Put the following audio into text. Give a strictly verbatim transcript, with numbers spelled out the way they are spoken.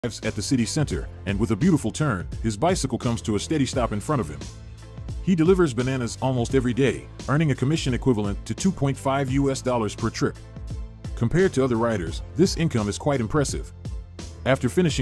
arrives at the city center, and with a beautiful turn, his bicycle comes to a steady stop in front of him. He delivers bananas almost every day, earning a commission equivalent to two point five U S dollars per trip. Compared to other riders, this income is quite impressive. After finishing